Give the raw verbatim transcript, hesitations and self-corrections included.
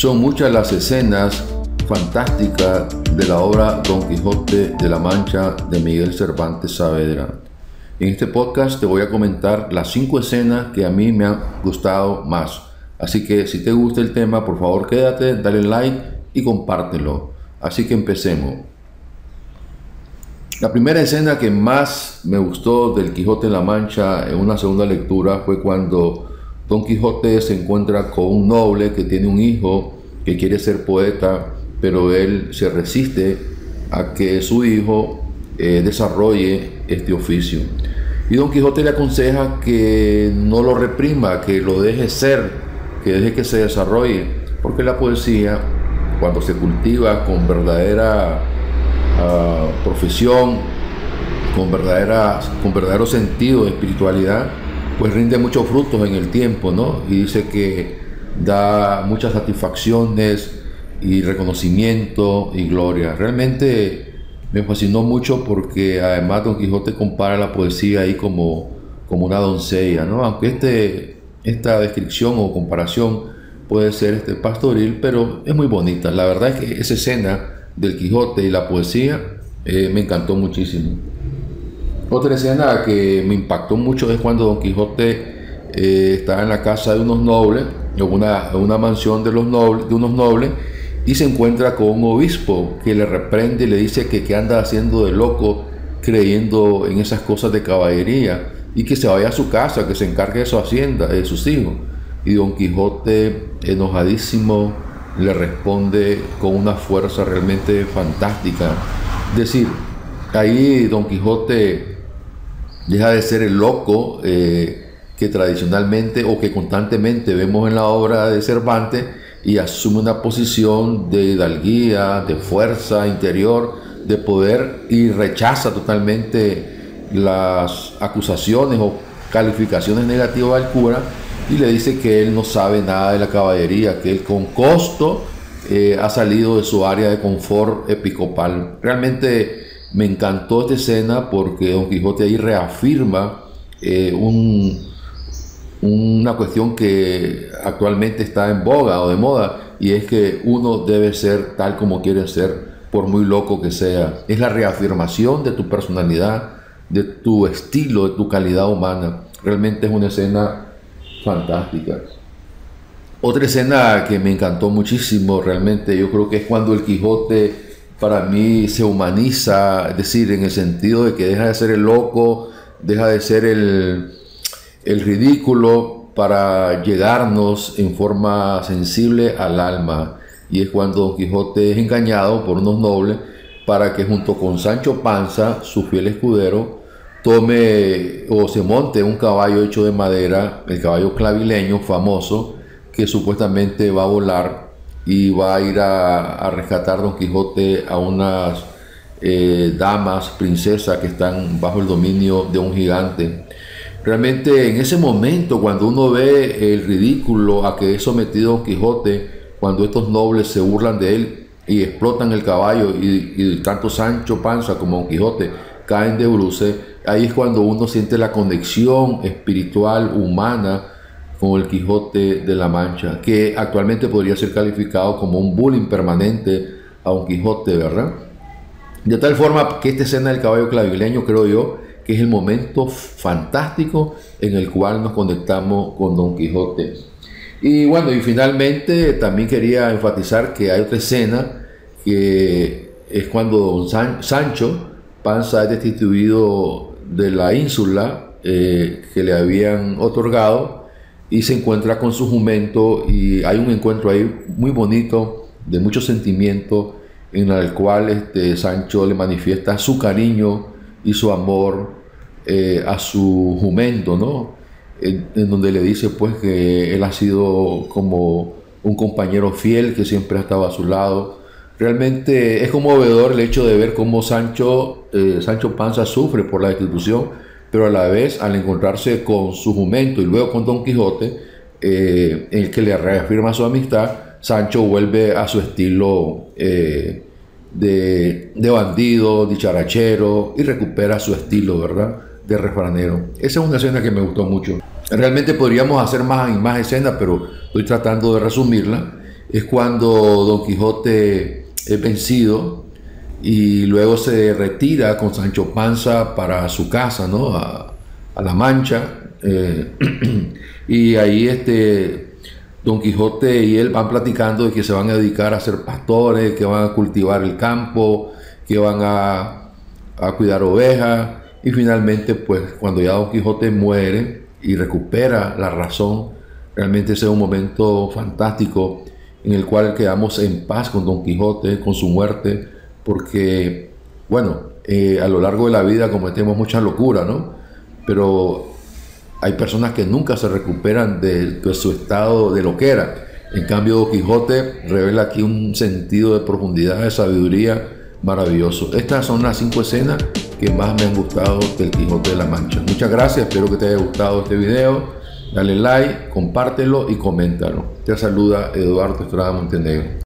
Son muchas las escenas fantásticas de la obra Don Quijote de la Mancha de Miguel Cervantes Saavedra. En este podcast te voy a comentar las cinco escenas que a mí me han gustado más. Así que si te gusta el tema, por favor quédate, dale like y compártelo. Así que empecemos. La primera escena que más me gustó del Quijote de la Mancha en una segunda lectura fue cuando Don Quijote se encuentra con un noble que tiene un hijo que quiere ser poeta, pero él se resiste a que su hijo eh, desarrolle este oficio. Y Don Quijote le aconseja que no lo reprima, que lo deje ser, que deje que se desarrolle, porque la poesía, cuando se cultiva con verdadera uh, profesión, con, verdadera, con verdadero sentido de espiritualidad, pues rinde muchos frutos en el tiempo, ¿no? Y dice que da muchas satisfacciones y reconocimiento y gloria. Realmente me fascinó mucho porque además Don Quijote compara la poesía ahí como, como una doncella, ¿no? Aunque este, esta descripción o comparación puede ser este pastoril, pero es muy bonita. La verdad es que esa escena del Quijote y la poesía eh, me encantó muchísimo. Otra escena que me impactó mucho es cuando Don Quijote eh, está en la casa de unos nobles, en una, en una mansión de, los nobles, de unos nobles, y se encuentra con un obispo que le reprende y le dice que, que anda haciendo de loco creyendo en esas cosas de caballería y que se vaya a su casa, que se encargue de su hacienda, de sus hijos. Y Don Quijote, enojadísimo, le responde con una fuerza realmente fantástica. Es decir, ahí Don Quijote deja de ser el loco eh, que tradicionalmente o que constantemente vemos en la obra de Cervantes y asume una posición de hidalguía, de fuerza interior, de poder, y rechaza totalmente las acusaciones o calificaciones negativas al cura y le dice que él no sabe nada de la caballería, que él con costo eh, ha salido de su área de confort episcopal. Realmente me encantó esta escena porque Don Quijote ahí reafirma eh, un, una cuestión que actualmente está en boga o de moda, y es que uno debe ser tal como quiere ser, por muy loco que sea. Es la reafirmación de tu personalidad, de tu estilo, de tu calidad humana. Realmente es una escena fantástica. Otra escena que me encantó muchísimo, realmente, yo creo que es cuando el Quijote para mí se humaniza, es decir, en el sentido de que deja de ser el loco, deja de ser el, el ridículo para llegarnos en forma sensible al alma. Y es cuando Don Quijote es engañado por unos nobles para que junto con Sancho Panza, su fiel escudero, tome o se monte un caballo hecho de madera, el caballo clavileño famoso, que supuestamente va a volar y va a ir a, a rescatar Don Quijote a unas eh, damas, princesas que están bajo el dominio de un gigante. Realmente en ese momento, cuando uno ve el ridículo a que es sometido Don Quijote, cuando estos nobles se burlan de él y explotan el caballo y, y tanto Sancho Panza como Don Quijote caen de bruces, ahí es cuando uno siente la conexión espiritual, humana, con el Quijote de la Mancha, que actualmente podría ser calificado como un bullying permanente a Don Quijote, ¿verdad? De tal forma que esta escena del caballo clavileño, creo yo, que es el momento fantástico en el cual nos conectamos con Don Quijote. Y bueno, y finalmente también quería enfatizar que hay otra escena que es cuando Don San Sancho Panza es destituido de la ínsula eh, que le habían otorgado, y se encuentra con su jumento, y hay un encuentro ahí muy bonito, de mucho sentimiento, en el cual este, Sancho le manifiesta su cariño y su amor eh, a su jumento, ¿no? En, en donde le dice pues que él ha sido como un compañero fiel que siempre ha estado a su lado. Realmente es conmovedor el hecho de ver cómo Sancho, eh, Sancho Panza sufre por la destitución, pero a la vez al encontrarse con su jumento y luego con Don Quijote, eh, el que le reafirma su amistad, Sancho vuelve a su estilo eh, de, de bandido, dicharachero, y recupera su estilo, ¿verdad?, de refranero. Esa es una escena que me gustó mucho. Realmente podríamos hacer más y más escenas, pero estoy tratando de resumirla. es cuando Don Quijote es vencido y luego se retira con Sancho Panza para su casa, ¿no? A, a La Mancha. Eh, y ahí este, Don Quijote y él van platicando de que se van a dedicar a ser pastores, que van a cultivar el campo, que van a, a cuidar ovejas. Y finalmente, pues cuando ya Don Quijote muere y recupera la razón, realmente ese es un momento fantástico en el cual quedamos en paz con Don Quijote, con su muerte, porque, bueno, eh, a lo largo de la vida cometemos mucha locura, ¿no? Pero hay personas que nunca se recuperan de, de su estado de loquera. En cambio, Don Quijote revela aquí un sentido de profundidad, de sabiduría maravilloso. Estas son las cinco escenas que más me han gustado del Quijote de la Mancha. Muchas gracias, espero que te haya gustado este video. Dale like, compártelo y coméntalo. Te saluda Eduardo Estrada Montenegro.